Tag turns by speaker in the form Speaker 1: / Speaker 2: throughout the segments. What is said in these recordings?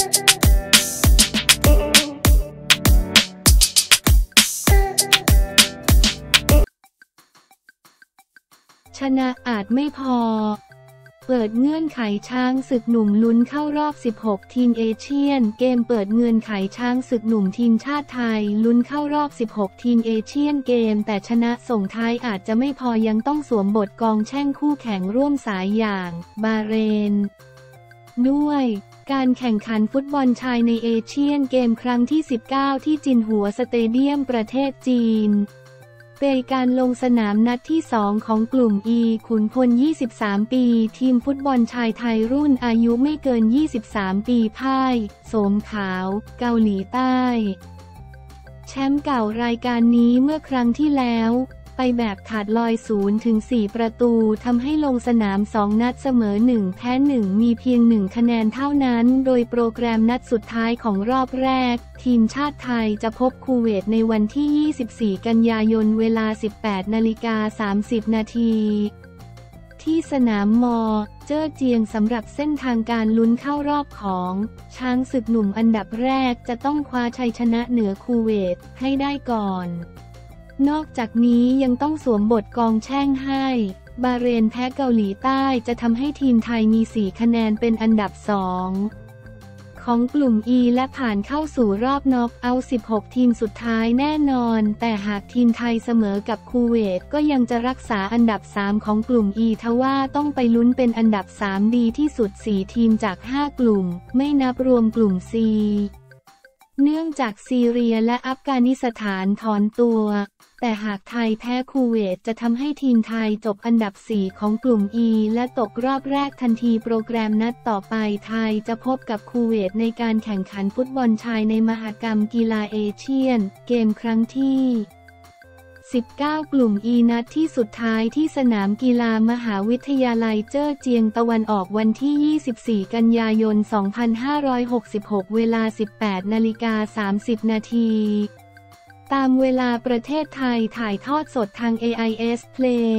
Speaker 1: ชนะอาจไม่พอเปิดเงื่อนไขช้างศึกหนุ่มลุ้นเข้ารอบ16ทีมเอเชียนเกมเปิดเงื่อนไขช้างศึกหนุ่มทีมชาติไทยลุ้นเข้ารอบ16ทีมเอเชียนเกมแต่ชนะส่งท้ายอาจจะไม่พอยังต้องสวมบทกองแช่งคู่แข่งร่วมสายอย่างบาห์เรนด้วยการแข่งขันฟุตบอลชายในเอเชียนเกมครั้งที่19ที่จินหัวสเตเดียมประเทศจีนเป็นการลงสนามนัดที่2ของกลุ่ม E ขุนพล23ปีทีมฟุตบอลชายไทยรุ่นอายุไม่เกิน23ปีพ่ายโสมขาวเกาหลีใต้แชมป์เก่ารายการนี้เมื่อครั้งที่แล้วไปแบบขาดลอย0-4ประตูทำให้ลงสนาม2นัดเสมอ1แพ้1มีเพียง1คะแนนเท่านั้นโดยโปรแกรมนัดสุดท้ายของรอบแรกทีมชาติไทยจะพบคูเวตในวันที่24กันยายนเวลา 18:30 นาทีที่สนามม.เจ้อเจียงสำหรับเส้นทางการลุ้นเข้ารอบของช้างศึกหนุ่มอันดับแรกจะต้องคว้าชัยชนะเหนือคูเวตให้ได้ก่อนนอกจากนี้ยังต้องสวมบทกองแช่งให้บาห์เรนแพ้เกาหลีใต้จะทำให้ทีมไทยมี4คะแนนเป็นอันดับ2ของกลุ่ม E และผ่านเข้าสู่รอบน็อกเอาท์16ทีมสุดท้ายแน่นอนแต่หากทีมไทยเสมอกับคูเวตก็ยังจะรักษาอันดับ3ของกลุ่ม E ทว่าต้องไปลุ้นเป็นอันดับ3ดีที่สุด4ทีมจาก5กลุ่มไม่นับรวมกลุ่ม C เนื่องจากซีเรียและอัฟกานิสถานถอนตัวแต่หากไทยแพ้คูเวตจะทำให้ทีมไทยจบอันดับ4ของกลุ่ม E และตกรอบแรกทันทีโปรแกรมนัดต่อไปไทยจะพบกับคูเวตในการแข่งขันฟุตบอลชายในมหกรรมกีฬาเอเชียนเกมครั้งที่19กลุ่ม E นัดที่สุดท้ายที่สนามกีฬามหาวิทยาลัยเจ้อเจียงตะวันออกวันที่24กันยายน2566เวลา 18:30 นาทีตามเวลาประเทศไทยถ่ายทอดสดทาง AIS Play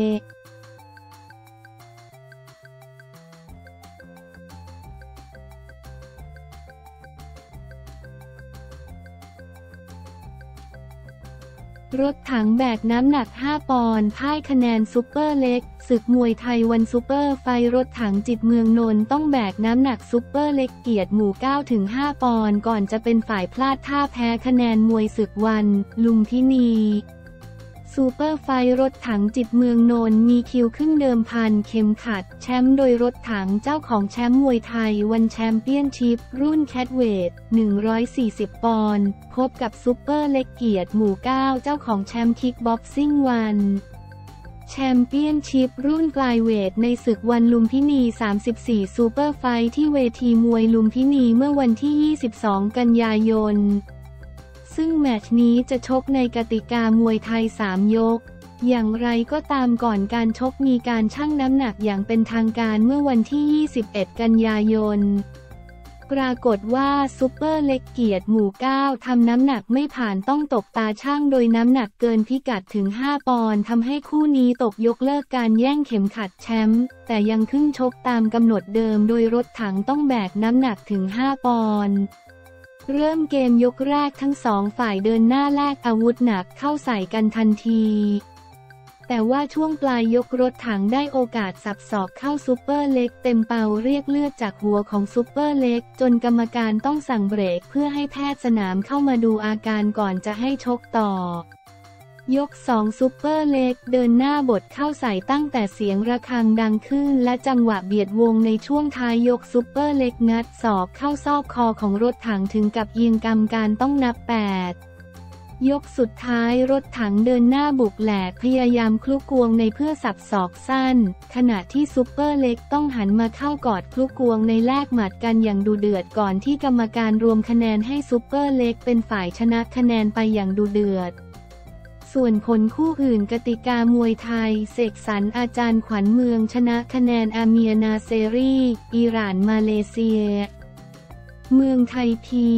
Speaker 1: รถถังแบกน้ำหนัก5ปอนด์พ่ายคะแนนซุปเปอร์เล็กศึกมวยไทยวันซุปเปอร์ไฟรถถังจิตเมืองนนท์ต้องแบกน้ำหนักซุปเปอร์เล็กเกียรติหมู่ 9-5 ปอนด์ก่อนจะเป็นฝ่ายพลาดท่าแพ้คะแนนมวยศึกวันลุมพินีซูเปอร์ไฟรถถังจิตเมืองนนท์มีคิวขึ้นเดิมพันเข็มขัดแชมป์โดยรถถังเจ้าของแชมป์มวยไทยวันแชมเปี้ยนชิพรุ่นแคทเวท140ปอนด์พบกับซูเปอร์เล็กเกียรติหมู่ 9เจ้าของแชมป์คิกบ็อกซิ่งวันแชมเปี้ยนชิพรุ่นไกลเวทในศึกวันลุมพินี34ซูเปอร์ไฟที่เวทีมวยลุมพินีเมื่อวันที่22กันยายนซึ่งแมตช์นี้จะชกในกติกามวยไทย3ยกอย่างไรก็ตามก่อนการชกมีการชั่งน้ำหนักอย่างเป็นทางการเมื่อวันที่21กันยายนปรากฏว่าซุปเปอร์เล็กเกียรติหมู่ 9ทำน้ำหนักไม่ผ่านต้องตกตาช่างโดยน้ำหนักเกินพิกัดถึง5ปอนด์ทำให้คู่นี้ตกยกเลิกการแย่งเข็มขัดแชมป์แต่ยังขึ้นชกตามกำหนดเดิมโดยรถถังต้องแบกน้ำหนักถึง5ปอนด์เริ่มเกมยกแรกทั้งสองฝ่ายเดินหน้าแลกอาวุธหนักเข้าใส่กันทันทีแต่ว่าช่วงปลายยกรถถังได้โอกาสสับศอกเข้าซุปเปอร์เล็กเต็มเป่าเรียกเลือดจากหัวของซุปเปอร์เล็กจนกรรมการต้องสั่งเบรกเพื่อให้แพทย์สนามเข้ามาดูอาการก่อนจะให้ชกต่อยก2ซุปเปอร์เล็กเดินหน้าบดเข้าใส่ตั้งแต่เสียงระฆังดังขึ้นและจังหวะเบียดวงในช่วงท้ายยกซุปเปอร์เล็กงัดศอกเข้าซอกคอของรถถังถึงกับยิงกรรมการต้องนับ8ยกสุดท้ายรถถังเดินหน้าบุกแหลกพยายามคลุกกวงในเพื่อสับศอกสั้นขณะที่ซุปเปอร์เล็กต้องหันมาเข้ากอดคลุกกวงในแลกหมัดกันอย่างดุเดือดก่อนที่กรรมการรวมคะแนนให้ซุปเปอร์เล็กเป็นฝ่ายชนะคะแนนไปอย่างดุเดือดส่วนผลคู่อื่นกติกามวยไทยเสกสรรอาจารย์ขวัญเมืองชนะคะแนนอาเมียนาเซรีอิหร่านมาเลเซียเมืองไทย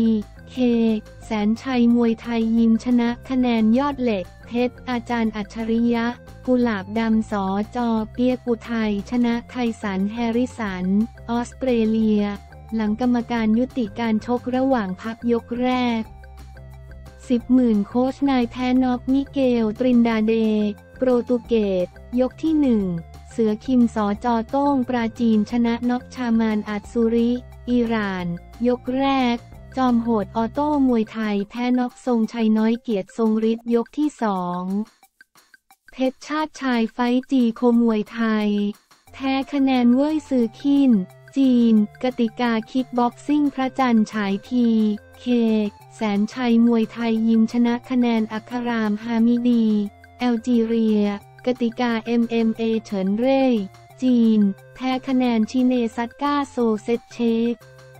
Speaker 1: PKแสนชัยมวยไทยยิมชนะคะแนนยอดเหล็กเพชรอาจารย์อัจฉริยะกุหลาบดำสจเปียกุไทยชนะไทสันแฮริสันออสเตรเลียหลังกรรมการยุติการชกระหว่างพักยกแรก10,000โค้ชนายแพ้น็อกมิเกลตรินดาเดโปรตุเกสยกที่1เสือคิมสจโต้งปราจีนชนะน็อกชามานอัดซูริอิหร่านยกแรกจอมโหดออโต้มวยไทยแพ้น็อกทรงชัยน้อยเกียรติทรงฤทธิ์ยกที่2เพชรชาติชายไฟจีโคมวยไทยแพ้คะแนนเว่ยซือคินจีนกติกาคิกบ็อกซิ่งพระจันทร์ฉายทีเคแสนชัยมวยไทยยิมชนะคะแนนอัครามฮามิดีแอลจีเรียกติกา MMA เฉินเร่ยจีนแพ้คะแนนชิเนซัตก้าโซเซตเชก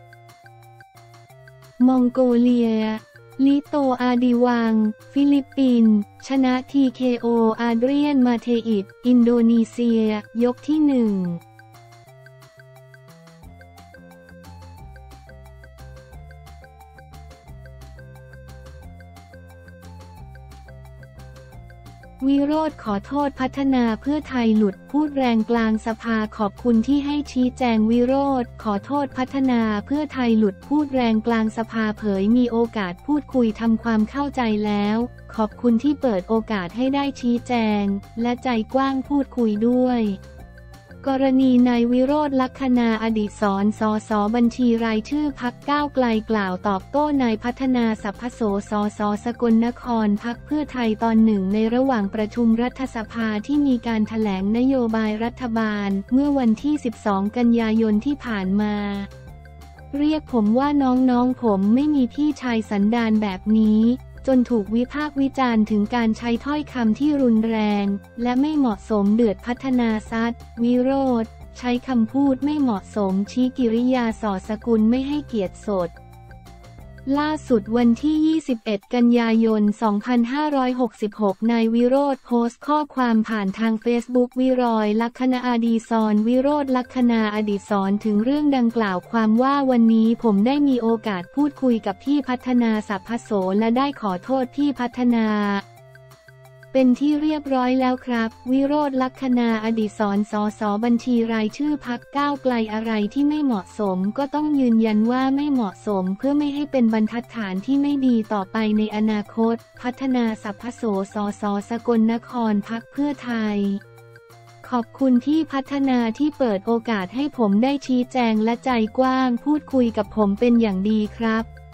Speaker 1: มองโกเลียลิโตอาดิวังฟิลิปปินส์ชนะ TKO อาเดรียนมาเทอิดอินโดนีเซียยกที่1วิโรจน์ขอโทษพัฒนาเพื่อไทยหลุดพูดแรงกลางสภาขอบคุณที่ให้ชี้แจงวิโรจน์ขอโทษพัฒนาเพื่อไทยหลุดพูดแรงกลางสภาเผยมีโอกาสพูดคุยทำความเข้าใจแล้วขอบคุณที่เปิดโอกาสให้ได้ชี้แจงและใจกว้างพูดคุยด้วยกรณีนายวิโรจน์ลักษณาอดิศร สส.บัญชีรายชื่อพรรคก้าวไกลกล่าวตอบโต้นายพัฒนาสัพพโส สส.สกลนครพรรคเพื่อไทยตอนหนึ่งในระหว่างประชุมรัฐสภาที่มีการแถลงนโยบายรัฐบาลเมื่อวันที่ 12 กันยายนที่ผ่านมาเรียกผมว่าน้องๆผมไม่มีพี่ชายสันดานแบบนี้จนถูกวิพากษ์วิจารณ์ถึงการใช้ถ้อยคำที่รุนแรงและไม่เหมาะสมเดือดพัฒนาซัดวิโรจน์ใช้คำพูดไม่เหมาะสมชี้กิริยาส่อสกุลไม่ให้เกียรติสดล่าสุดวันที่ 21 กันยายน 2566 นายวิโรจน์โพสต์ข้อความผ่านทางเฟซบุ๊กวิรอยลักษณาอดีศรวิโรจน์ลักษณาอดีศรถึงเรื่องดังกล่าวความว่าวันนี้ผมได้มีโอกาสพูดคุยกับพี่พัฒนาสัพพโสและได้ขอโทษพี่พัฒนาเป็นที่เรียบร้อยแล้วครับวิโรจน์ลักษณาอดิศร สส.บัญชีรายชื่อพรรคก้าวไกลอะไรที่ไม่เหมาะสมก็ต้องยืนยันว่าไม่เหมาะสมเพื่อไม่ให้เป็นบรรทัดฐานที่ไม่ดีต่อไปในอนาคตพัฒนาสัพพโส สส.สกลนครพรรคเพื่อไทยขอบคุณที่พัฒนาที่เปิดโอกาสให้ผมได้ชี้แจงและใจกว้างพูดคุยกับผมเป็นอย่างดีครับ